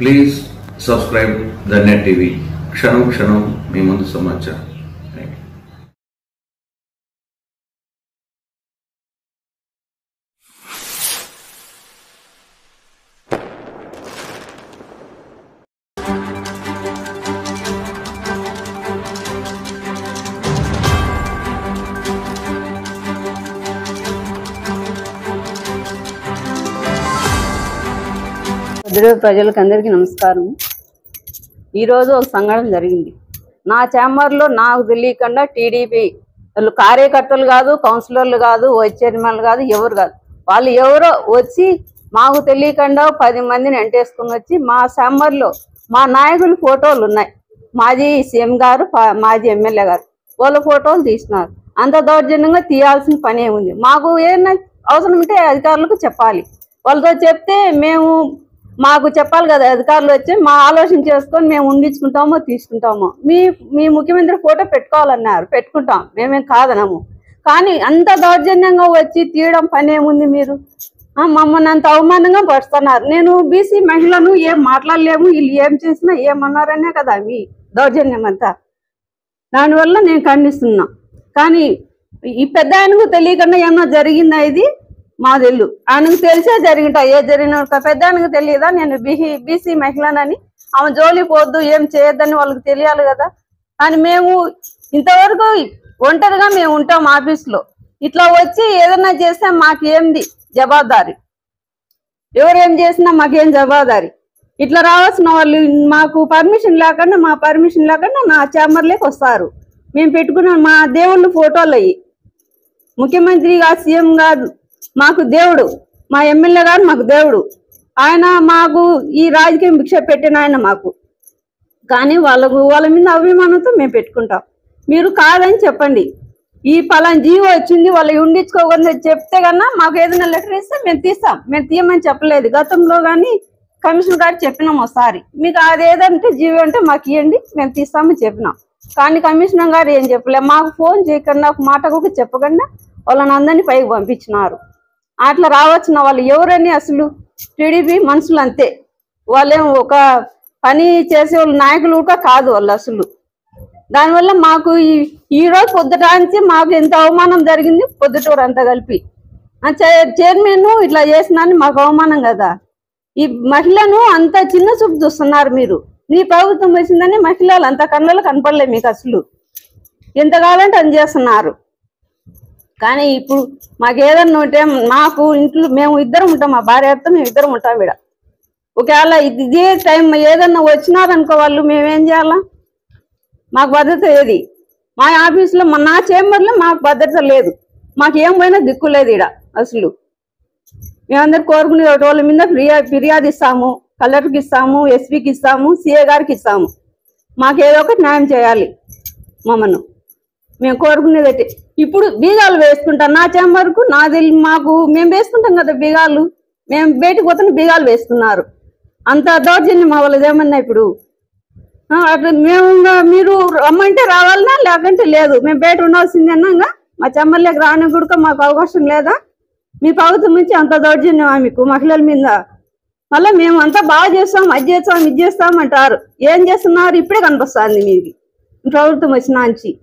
Please subscribe the net TV. క్షణం క్షణం మీ ముందు సమాచారం. ప్రజలకు అందరికీ నమస్కారం. ఈరోజు ఒక సంఘటన జరిగింది నా ఛాంబర్లో. నాకు తెలియకుండా టీడీపీ వాళ్ళు కార్యకర్తలు కాదు, కౌన్సిలర్లు కాదు, వైస్ చైర్మన్లు కాదు, ఎవరు కాదు, వాళ్ళు ఎవరో వచ్చి మాకు తెలియకుండా 10 మందిని ఎంటేసుకుని వచ్చి మా ఛాంబర్లో మా నాయకుల ఫోటోలు ఉన్నాయి. మాజీ సీఎం గారు, మాజీ ఎమ్మెల్యే గారు వాళ్ళ ఫోటోలు తీసినారు. అంత దౌర్జన్యంగా తీయాల్సిన పని ఏముంది? మాకు ఏదైనా అవసరం ఉంటే అధికారులకు చెప్పాలి. వాళ్ళతో చెప్తే మాకు చెప్పాలి కదా. అధికారులు వచ్చి మా ఆలోచన చేసుకొని మేము ఉండించుకుంటామో తీసుకుంటామో. మీ ముఖ్యమంత్రి ఫోటో పెట్టుకోవాలన్నారు, పెట్టుకుంటాం, మేమేం కాదనము. కానీ అంత దౌర్జన్యంగా వచ్చి తీయడం పని ఏముంది? మీరు మమ్మల్ని అంత అవమానంగా పడుతున్నారు. నేను బీసీ మహిళను ఏం మాట్లాడలేము, వీళ్ళు ఏం చేసినా ఏమన్నారనే కదా మీ దౌర్జన్యం అంతా. దానివల్ల నేను ఖండిస్తున్నా. కానీ ఈ పెద్ద ఆయనకు తెలియకుండా ఏమన్నా జరిగిందా? ఇది మా తెలు ఆయనకు తెలిసే జరిగింటా. ఏ జరిగిన పెద్ద ఆయనకు తెలియదా నేను బీసీ మహిళనని? ఆమె జోలి పోద్దు, ఏం చేయొద్దని వాళ్ళకి తెలియాలి కదా. కానీ మేము ఇంతవరకు ఒంటరిగా మేము ఉంటాం ఆఫీస్లో. ఇట్లా వచ్చి ఏదన్నా చేస్తే మాకేంది జవాబాదారి? ఎవరేం చేసినా మాకేం జవాబాదారి? ఇట్లా రావాల్సిన వాళ్ళు మాకు పర్మిషన్ లేకుండా నా ఛాంబర్లోకి వస్తారు. మేము పెట్టుకున్న మా దేవుళ్ళు ఫోటోలు అయ్యి. ముఖ్యమంత్రి గారు, సీఎం గారు మాకు దేవుడు, మా ఎమ్మెల్యే గారు మాకు దేవుడు. ఆయన మాకు ఈ రాజకీయం భిక్ష పెట్టిన ఆయన మాకు. కానీ వాళ్ళ మీద అభిమానంతో మేము పెట్టుకుంటాం. మీరు కాదని చెప్పండి. ఈ పలానా జీవో వచ్చింది వాళ్ళు ఉండించుకోకుండా చెప్తే కన్నా మాకు ఏదైనా లెటర్ ఇస్తే మేము తీస్తాం. మేము తీయమని చెప్పలేదు. గతంలో కానీ కమిషనర్ గారు చెప్పినాం ఒకసారి, మీకు అది ఏదంటే జీవో అంటే మాకు ఇవ్వండి, మేము తీస్తామని చెప్పినాం. కానీ కమిషనర్ గారు ఏం చెప్పలే. మాకు ఫోన్ చేయకుండా, ఒక మాట కూడా చెప్పకుండా వాళ్ళని అందరినీ పైకి పంపించినారు. అట్లా రావచ్చిన వాళ్ళు ఎవరని? అసలు టీడీపీ మనుషులు అంతే. వాళ్ళేం ఒక పని చేసే వాళ్ళు నాయకులు కూడా కాదు వాళ్ళు అసలు. దానివల్ల మాకు ఈ రోజు పొద్దుటానికి మాకు ఎంత అవమానం జరిగింది. పొద్దుటూరు అంతా కలిపి చైర్మన్ ఇట్లా చేసినారని మాకు అవమానం కదా. ఈ మహిళను అంత చిన్న చూపు చూస్తున్నారు మీరు. నీ ప్రభుత్వం వచ్చిందని మహిళలు అంత కళ్ళలో కనపడలే మీకు అసలు. ఎంత కావాలంటే అని చేస్తున్నారు. కానీ ఇప్పుడు మాకేదన్నా ఉంటే మాకు ఇంట్లో మేము ఇద్దరం ఉంటాం, మా భార్యతో మేము ఇద్దరం ఉంటాం. ఇక్కడ ఒకవేళ ఇదే టైం ఏదన్నా వచ్చినారనుకో వాళ్ళు, మేమేం చేయాలా? మాకు భద్రత ఏది? మా ఆఫీస్లో నా ఛాంబర్లో మాకు భద్రత లేదు. మాకు ఏం పోయినా దిక్కు లేదు ఇక్కడ అసలు. మేమందరూ కోరుకునే వాళ్ళ మీద ఫిర్యాదు ఇస్తాము, కలెక్టర్కి ఇస్తాము, ఎస్పీకి ఇస్తాము, సిఏ గారికి ఇస్తాము. మాకు ఏదో ఒకటి న్యాయం చేయాలి మమ్మల్ని. మేము కోరుకునేది ఇప్పుడు బీగాలు వేసుకుంటాం నా ఛాంబర్కు. మాకు మేము వేసుకుంటాం కదా బీగాలు. మేము బయటకు పోతున్న బీగాలు వేసుకున్నారు. అంత దౌర్జన్యం మా వాళ్ళది ఏమన్నా ఇప్పుడు? అట్లా మీరు రమ్మంటే రావాలన్నా, లేకంటే లేదు. మేము బయట ఉండాల్సింది అన్నాగా. మా ఛాంబర్లోకి రాని కూడా మాకు అవకాశం లేదా? మీ ప్రభుత్వం నుంచి అంత దౌర్జన్యమా మీకు మహిళల మీద? మళ్ళీ మేము అంతా బాగా చేస్తాం, అది చేస్తాం, ఇది చేస్తాం అంటారు. ఏం చేస్తున్నారు? ఇప్పుడే కనిపిస్తుంది మీకు ప్రభుత్వం వచ్చినాంచి.